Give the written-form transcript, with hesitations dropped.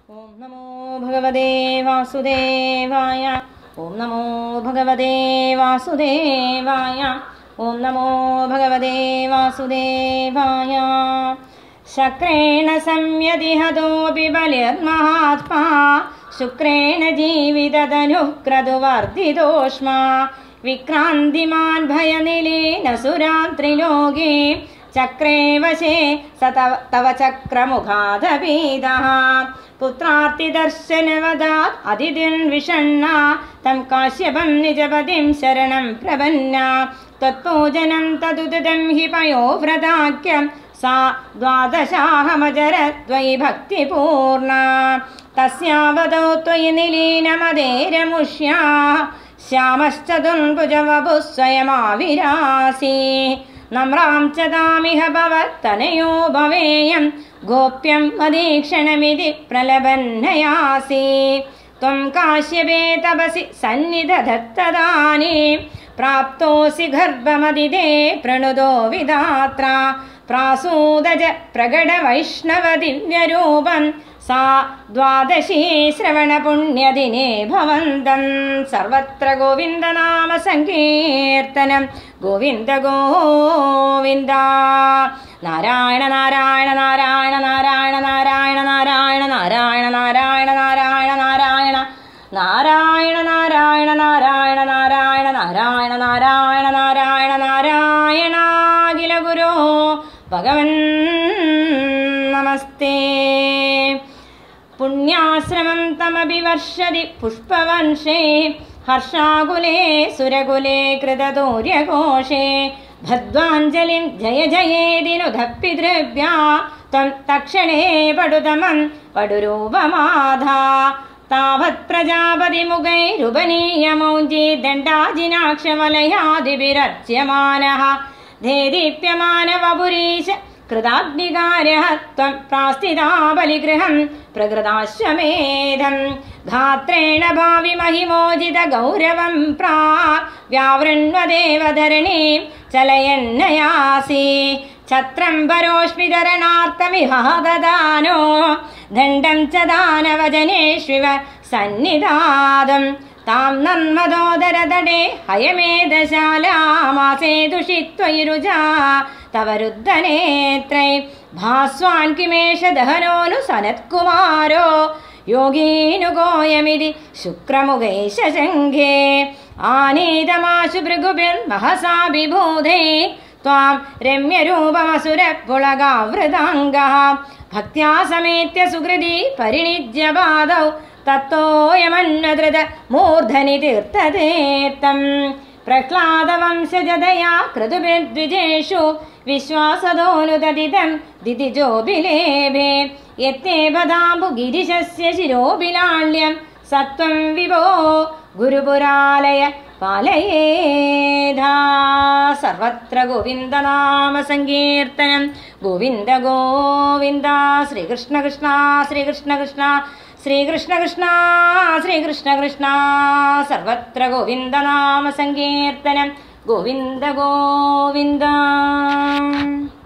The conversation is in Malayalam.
ഓം നമോ ഭഗവതേ വാസുദേവായ. ഓം നമോ ഭഗവതേ വാസുദേവായ. ഓം നമോ ഭഗവതേ വാസുദേവായ. ശക്രേണ സംയതിഹതോപി ബലിർമഹാത്മാ ശുക്രേണ ജീവിതതനുക്രതുവർദ്ധിതോഷ്മാ വിക്രാന്തിമാൻ ഭയനിലീന സുരാത്രിലോകേ ചക്രേ വശേ തവ ചക്രമുഖാദപീതഃ പുത്രാർത്തിദർശനവദാത് അതിഥിൻ വിഷണ്ണ തം കാശ്യപം നിജപതിം ശരണം പ്രപന്ന തത്പൂജനം തദുദിതം ഹി പയോവ്രതാഖ്യം സാ ദ്വാദശാഹമജരത്വയി ഭക്തിപൂർണ തസ്യാവതോ ത്വയി നിലീനമദേരമുഷ്യാ ശ്യാമശ്ചതുർഭുജവപുഃ സ്വയമാവിരാസി നമ്രാം ച താമിഹ ഭവത്തനയോ ഭവേയം ഗോപ്യം മദീക്ഷണമിതി പ്രലപന്നയാസി ത്വം കാശ്യപേ തപസി സന്നിധത്തദാനീം പ്രാപ്തോസി ഗർഭമതിദേ പ്രണുതോ വിധാത്ര പ്രാസൂദജ പ്രകട വൈഷ്ണവ ദിവ്യരൂപം സാ ദ്വാദശീ ശ്രവണ പുണ്യദിനേ ഭവന്തം സർവത്ര ഗോവിന്ദനാമ സങ്കീർത്തനം ഗോവിന്ദ ഗോവിന്ദ. നാരായണ നാരായണ നാരായണ നാരായണ നാരായണ നാരായണ നാരായണ നാരായണ നാരായണ നാരായണ നാരായണ നാരായണ നാരായണ നാരായണ നാരായണ നാരായണ നാരായണ നാരായണ അഖില ഗുരോ ഭഗവൻ നമസ്തേ. പുണ്യാശ്രമം തമഭിവർഷതി പുഷ്പവംശേ ഹർഷാകുലേ സുരകുലേ കൃതദൂര്യഘോഷേ ഭദ്വാഞ്ജലിം ജയ ജയേതിനുധപ്പിതൃഭ്യാ ത്വം തക്ഷണേ പടുതമം പടുരൂപമാധാ താവത് പ്രജാപതിമുഖൈരുപനീയമൗഞ്ചി ദണ്ഡാജിനാക്ഷവലയാദിഭിരർച്യമാനഃ ദേദീപ്യമാനവപുരീശ കൃതാഗ്നികാരഃ ത്വം പ്രാസ്ഥിതാ ബലിഗൃഹം പ്രകൃതാശ്വമേധം ധാത്രേണ ഭാവി മഹിമോജിത ഗൗരവം പ്രാക് വ്യാവൃണ്വദേവ ധരണീം ചലയന്നയാസി ഛത്രം പരോഷ്മിതരണാർത്ഥമിഹാദദാനോ ദണ്ഡം ച ദാനവജനേഷ്വിവ സന്നിധാതം താം നന്മദോദരതടേ ഹയമേധശാലാമാസേതുഷിത്വൈരുജാ തവ രുദ്ധനേത്രൈ ഭാസ്വാൻ കിമേഷ ദഹനോനു സനത്കുമാരോ യോഗീനുഗോയമിതി ശുക്രമുഖൈ ശശംഖേ ആനീതമാശു ഭൃഗുഭിർമഹസാ വിഭൂതേ ത്വാം രമ്യരൂപമസുരപുളകാവൃതാംഗഃ ഭക്ത്യാ സമേത്യ സുഹൃദി പരിണിജ്യ പാദൗ തത്തോയമന്വധൃത മൂർധനി തീർത്ഥതേത്തം പ്രഹ്ലാദവംശജതയാ ക്രതുഭിർദ്വിജേഷു വിശ്വാസതോനുദതിതം ദിതിജോഭിലേഭേ യത്തേ പദാംബു ഗിരിശസ്യ ശിരോഭിലാള്യം സത്വം വിഭോ ഗുരുപുരാലയ പാലയേധാ. സർവത്ര ഗോവിന്ദനാമ സങ്കീർത്തനം ഗോവിന്ദ ഗോവിന്ദ. ശ്രീകൃഷ്ണ കൃഷ്ണ ശ്രീകൃഷ്ണ കൃഷ്ണ ശ്രീകൃഷ്ണ കൃഷ്ണ ശ്രീകൃഷ്ണ കൃഷ്ണ. സർവത്ര ഗോവിന്ദനാമ സങ്കീർത്തനം ഗോവിന്ദ ഗോവിന്ദ.